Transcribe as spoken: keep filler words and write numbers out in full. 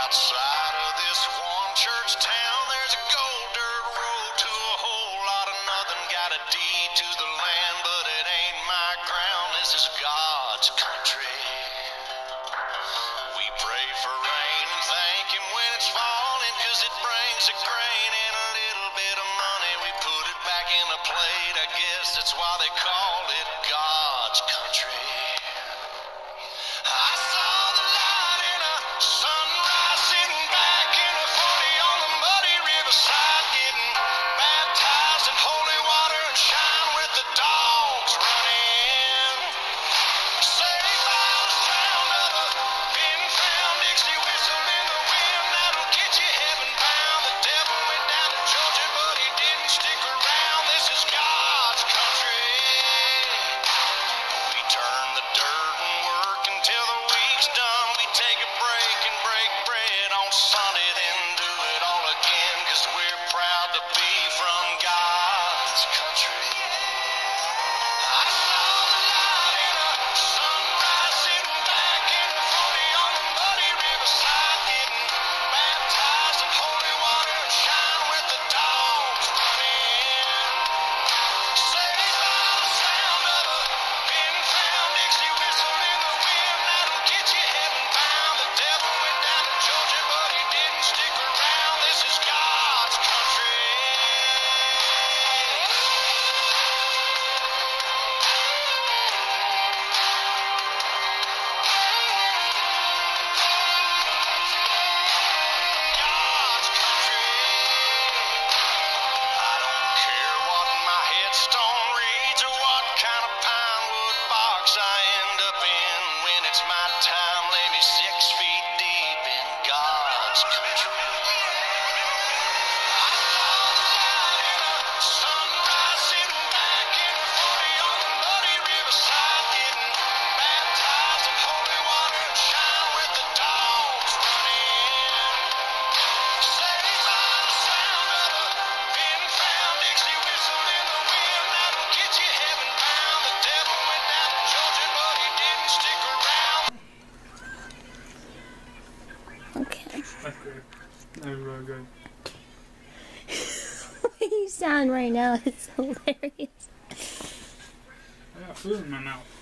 Outside of this one church town, there's a gold dirt road to a whole lot of nothing. Got a deed to the land, but it ain't my ground. This is God's country. We pray for rain and thank Him when it's falling, 'cause it brings a grain and a little bit of money. We put it back in a plate, I guess that's why they call it God's country. I saw the light in a sunrise, sitting back in a forty on the muddy riverside, getting baptized in holy water and shine with the dogs running. Saved by the sound of a pin-found Dixie whistle in the wind that'll get you heaven bound. The devil went down to Georgia, but he didn't stick around. This is God's country. We turn the dirt and work until the week's done. We take a break and break bread on Sunday, then do it all again, 'cause we're proud to be from God's country. I saw the light in a sunrise, sitting back in a forty on the muddy riverside, getting baptized in holy water and shine with the dogs running. Saved by the sound of a pin-found Dixie whistle in the wind that'll get you heaven bound. The devil went down to Georgia, but he didn't stick around. This is God's country. God's country. I don't care what my headstone reads or what kind of pine wood box I end up in. When it's my time, lay me six feet deep in God's country. I saw the light in a sunrise, sitting back in a forty on the muddy riverside, getting baptized in holy water and shine with the dogs running. Saved by the sound of a pin-found Dixie whistle in the wind that'll get you heaven bound. The devil went down to Georgia, but he didn't stick around. Okay. Okay. That was really good. The way you sound right now is hilarious. I got food in my mouth.